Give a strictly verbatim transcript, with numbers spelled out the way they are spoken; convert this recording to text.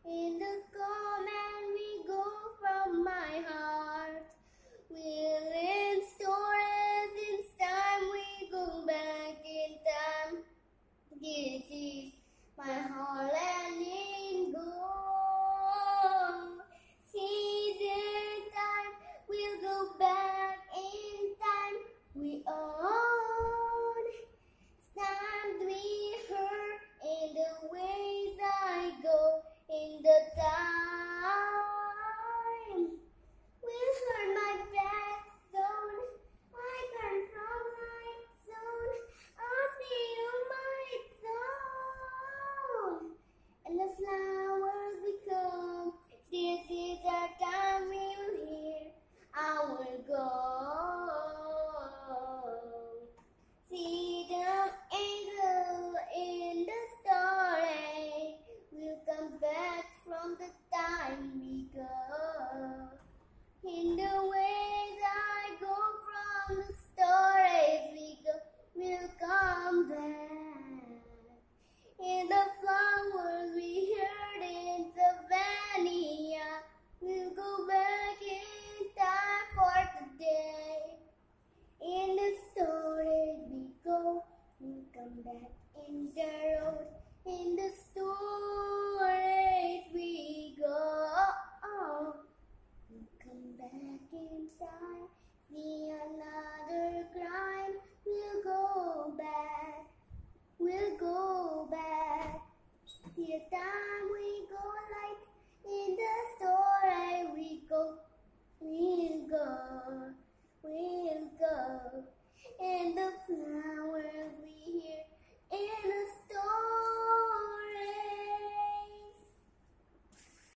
In the command we go from my heart. We'll in stories, in time we go back in time. This is my heart and in go. Season time, we'll go back in time. We own. Stand we hurt in the ways I go in the time. We'll hurt my back zone. I turn from light zone. I'll see you my zone. And the flowers become. This is our time we will hear. I will go. See the angel in the story. We'll come back from the time we go. In the ways I go from the stories we go, we'll come back. In the flowers we heard in Savannah, we'll go back in time for today. In the stories we go, we'll come back in the road. In the stories we go, we'll come back in time. See another crime, we'll go back. We'll go back. See the time we go like in the story we go. We'll go. We'll go. And the flower